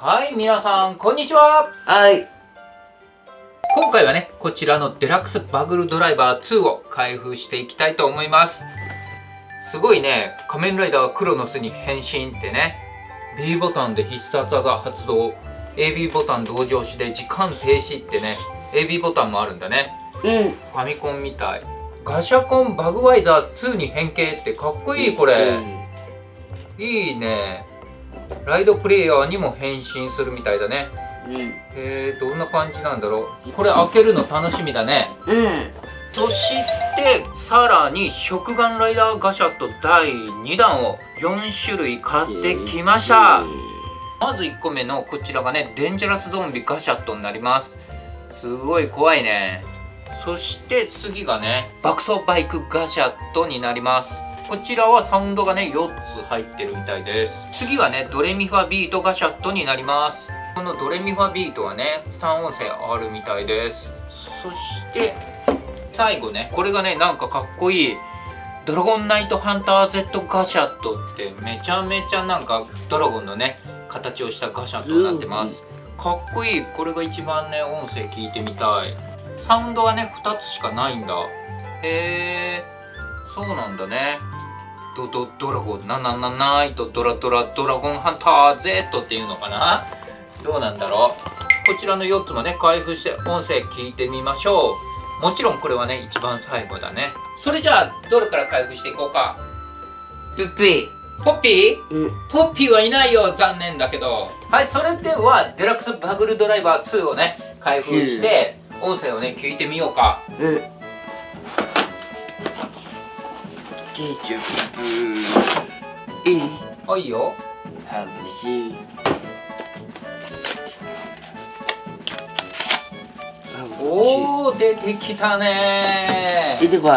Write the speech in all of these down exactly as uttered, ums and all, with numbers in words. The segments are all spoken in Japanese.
はい、皆さん、こんにちは。 はい。 今回はね、こちらのデラックスバグルドライバーツーを開封していきたいと思います。すごいね、仮面ライダークロノスに変身ってね、B ボタンで必殺技発動、エービー ボタン同時押しで時間停止ってね、エービー ボタンもあるんだね。 うん。 ファミコンみたい。ガシャコンバグワイザーツーに変形ってかっこいいこれ。うん、いいね。ライドプレイヤーにも変身するみたいだね。 うん、 えー、どんな感じなんだろう。これ開けるの楽しみだね。 うん。 そしてさらに食玩ライダーガシャットだいにだんをよんしゅるい買ってきました。まずいっこめのこちらがね、デンジャラスゾンビガシャットになります。すごい怖いね。そして次がね、爆走バイクガシャットになります。こちらはサウンドがねよっつ入ってるみたいです。次はね、ドレミファビートガシャットになります。このドレミファビートはねさん音声あるみたいです。そして最後ね、これがねなんかかっこいいドラゴンナイトハンター Z ガシャットってめちゃめちゃなんかドラゴンのね形をしたガシャットになってます。かっこいい。これが一番ね音声聞いてみたい。サウンドはねふたつしかないんだ。へえ、そうなんだね。ドドドラゴンナナナナイトドラドラドラゴンハンター Z っていうのかな。どうなんだろう。こちらのよっつもね開封して音声聞いてみましょう。もちろんこれはね一番最後だね。それじゃあどれから開封していこうか。 ピッピーポッピー、 うん、 ポッピーはいないよ、残念だけど。はい、それではデラックスバグルドライバーツーをね開封して音声をね聞いてみようか。 うん。ケチャップいい？ あ、いいよ。 ハムシおお、出てきたね。 出てこい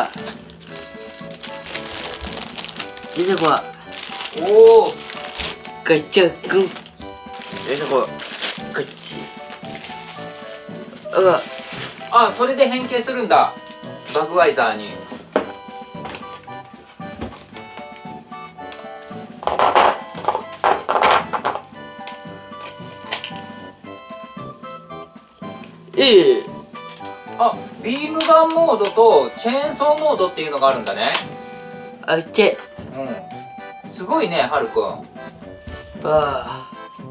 出てこい。 おお、 ガチャくん出てこい。こっち。うわ、 あ、それで変形するんだ、バグワイザーに。 ええ。 あ、ビームガンモードとチェーンソーモードっていうのがあるんだね。 あっち。 うん、すごいね、はるくん。 ああ。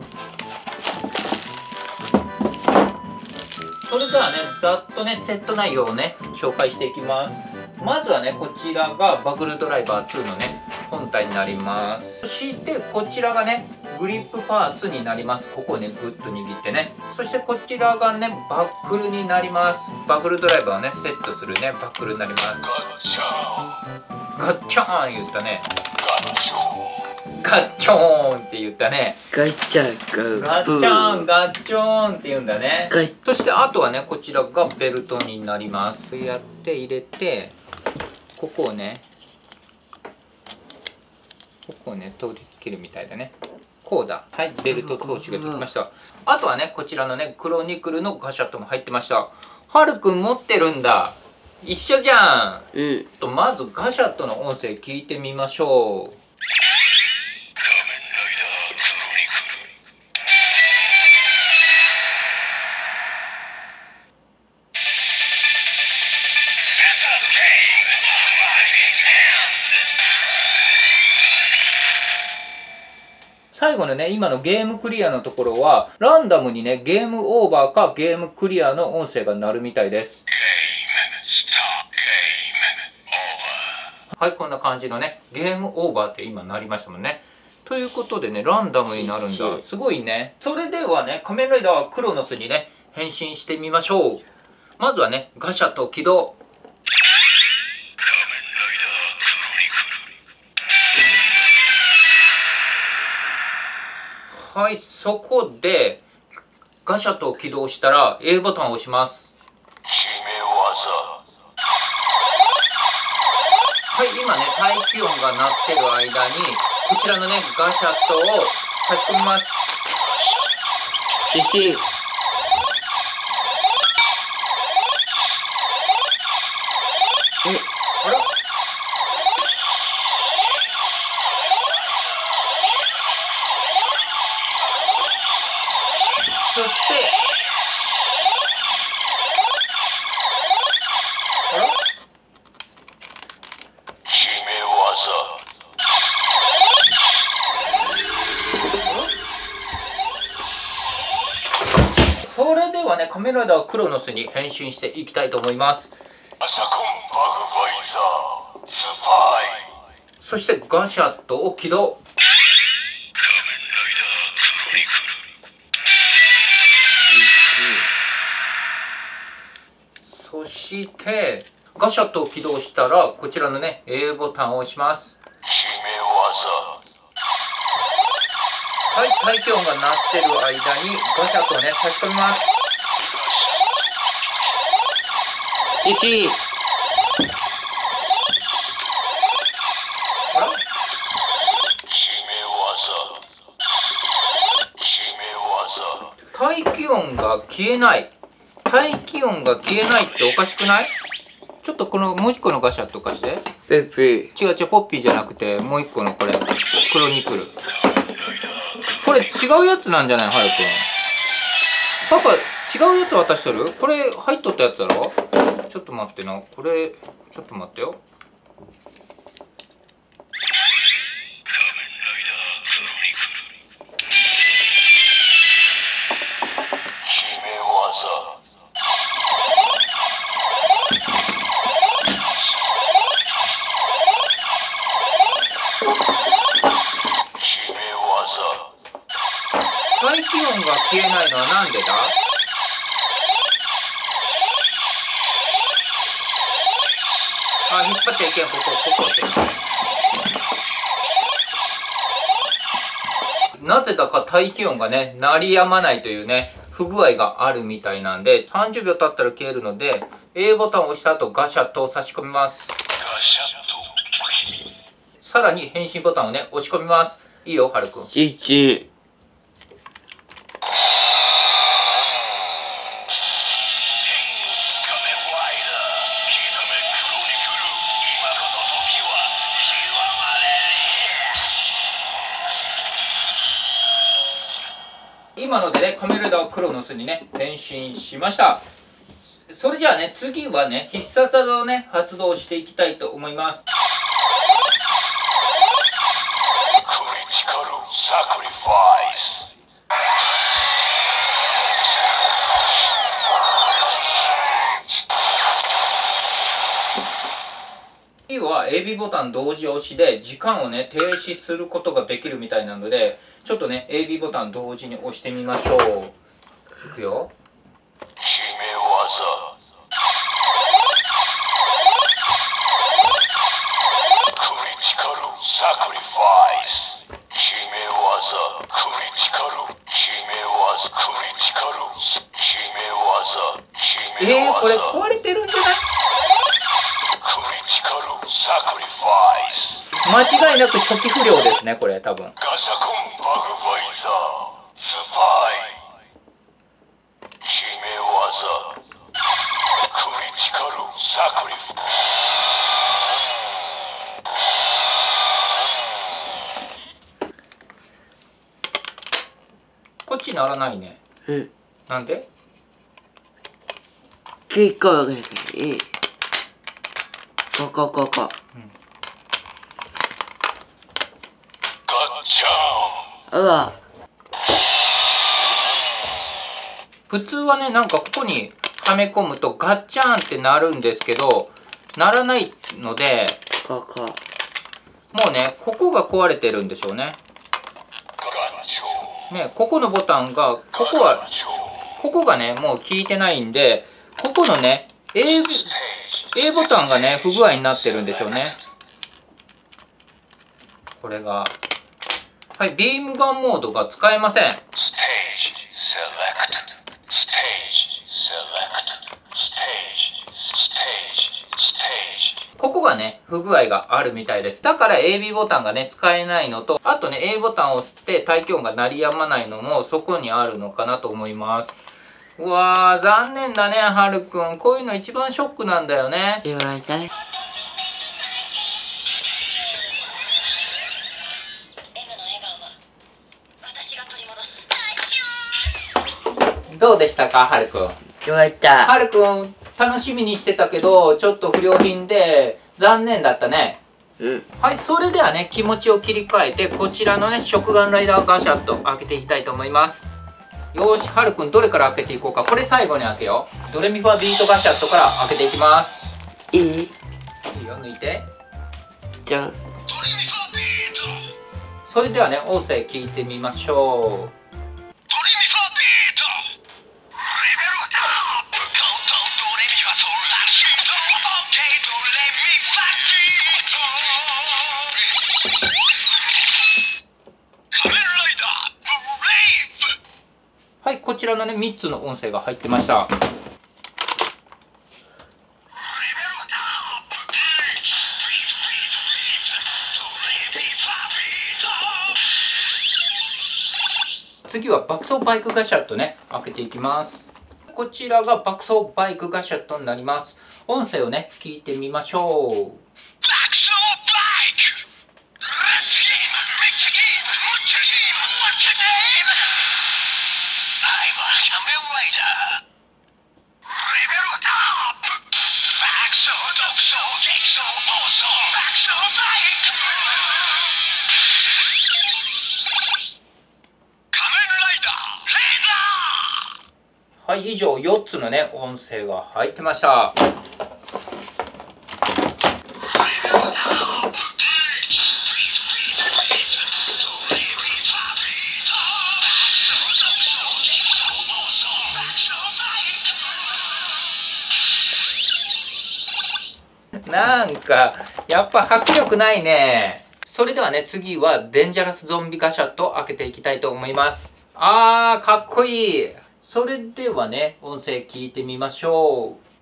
それではね、ざっとねセット内容をね紹介していきます。まずはね、こちらがバグルドライバーツーのね本体になります。そしてこちらがねグリップパーツになります。ここをねグッと握ってね。そしてこちらがねバックルになります。バグルドライバーをねセットするねバックルになります。ガッチャーン言ったね。ガッチョーンって言ったね。 ガチャガッチャーンガッチョーンって言うんだね。そしてあとはねこちらがベルトになります。やって入れて、ここをねここをね取り切るみたいだね。こうだ。はい、ベルト通しができました。あとはねこちらのねクロニクルのガシャットも入ってました。はるくん持ってるんだ。一緒じゃん。 うん。 とまずガシャットの音声聞いてみましょう。最後のね今のゲームクリアのところはランダムにねゲームオーバーかゲームクリアの音声が鳴るみたいです。はい、こんな感じのねゲームオーバーって今鳴りましたもんね。ということでねランダムになるんだ。すごいね。それではね仮面ライダークロノスにね変身してみましょう。まずはねガシャット起動。はい、そこでガシャットを起動したら A ボタンを押します。はい、今ね待機音が鳴ってる間にこちらのねガシャットを差し込みます。 シシ。 え、あら、 そしてあらそれではね、仮面ライダークロノスに変身していきたいと思います。そしてガシャットを起動。そしてガシャットを起動したらこちらのね A ボタンを押します。はい、排気音が鳴ってる間にガシャットをね差し込みます。 シシあら排気音が消えない。排気音が消えないっておかしくない？ちょっとこのもう一個のガシャット貸して。 ペッピ違う違う、ポッピーじゃなくてもう一個のこれクロニクル。これ違うやつなんじゃない？はるくんパパ違うやつ渡しとる？これ入っとったやつだろ？ちょっと待ってな、これちょっと待ってよ。排気音が消えないのはなんでだ？あ、引っ張っちゃいけん、ここ、ここって。なぜだか排気音がね、鳴りやまないというね、不具合があるみたいなんで、さんじゅうびょう経ったら消えるので、A ボタンを押した後、ガシャットを差し込みます。さらに変身ボタンをね、押し込みます。いいよ、はるくん。 シシ今のでね、仮面ライダークロノスにね、変身しました。それじゃあね、次はね、必殺技をね、発動していきたいと思います。次は エービー ボタン同時押しで時間をね停止することができるみたいなので、ちょっとね エービー ボタン同時に押してみましょう。いくよ。えー、これ壊れてるんじゃない？間違いなく初期不良ですね、これ多分。こっちならないね。 うん。 なんで？ 結構です。ここここ。うん、うわ。 普通はね、なんかここにはめ込むとガッチャーンってなるんですけど、ならないので、 ここ。 もうね、ここが壊れてるんでしょうね。ね、ここのボタンが、ここは、ここがね、もう効いてないんで、ここのね、A, A ボタンがね、不具合になってるんでしょうね。これが。はい、ビームガンモードが使えません。ここがね、不具合があるみたいです。だから エービー ボタンがね、使えないのと、あとね、A ボタンを押して排気音が鳴りやまないのもそこにあるのかなと思います。うわー、残念だね、はるくん。こういうの一番ショックなんだよね。 すいません。 M の笑顔は私が取り戻す。 どうでしたか、はるくん。 よかった。 はるくん楽しみにしてたけどちょっと不良品で残念だったね。 うん。 はい、それではね気持ちを切り替えてこちらのね食玩ライダーガシャット開けていきたいと思います。よーし、はるくんどれから開けていこうか。これ最後に開けよう。ドレミファビートガシャットから開けていきます。 いい？ いいよ、抜いて。 じゃん。 それではね音声聞いてみましょう。はい、こちらのねみっつの音声が入ってました。次は爆走バイクガシャットね開けていきます。こちらが爆走バイクガシャットになります。音声をね聞いてみましょう。はい、以上よっつのね音声が入ってました。なんかやっぱ迫力ないね。それではね次はデンジャラスゾンビガシャット開けていきたいと思います。あーかっこいい。それではね音声聞いてみましょう。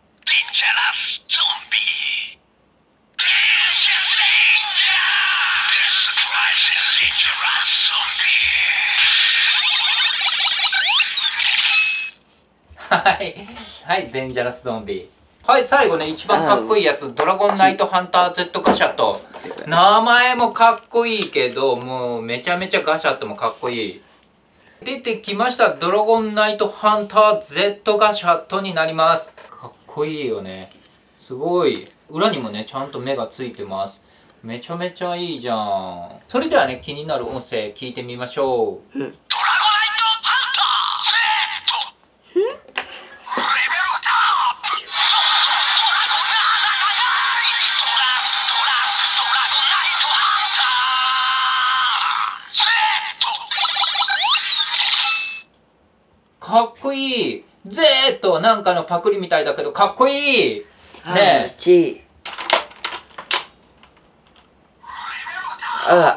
はいはいデンジャラスゾンビ。はい、最後ね一番かっこいいやつ、ドラゴンナイトハンター Z ガシャット。名前もかっこいいけどもうめちゃめちゃガシャットもかっこいい。出てきました、ドラゴンナイトハンター Z ガシャットになります。かっこいいよね。すごい。裏にもねちゃんと目がついてます。めちゃめちゃいいじゃん。それではね気になる音声聞いてみましょう。うん、かっこいい。ゼーッとなんかのパクリみたいだけどかっこいいねえ。 あら。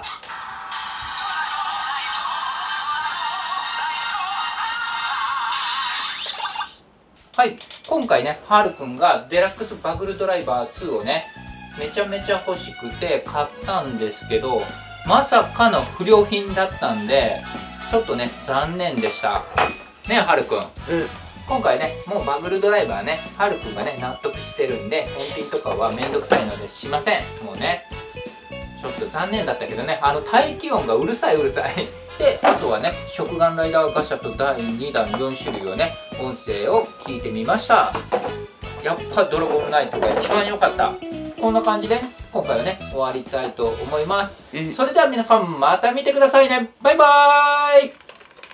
はい、今回ねはるくんがデラックスバグルドライバーツーをねめちゃめちゃ欲しくて買ったんですけどまさかの不良品だったんでちょっとね残念でしたね。はるくん、うん、今回ねもうバグルドライバーねはるくんがね納得してるんで返品とかはめんどくさいのでしません。もうねちょっと残念だったけどね、あの排気音がうるさいうるさいで、あとはね食玩ライダーガシャットだいにだんよん種類をね音声を聞いてみました。やっぱドラゴンナイトが一番良かった。こんな感じで、ね、今回はね終わりたいと思います、うん、それでは皆さんまた見てくださいね。バイバーイ。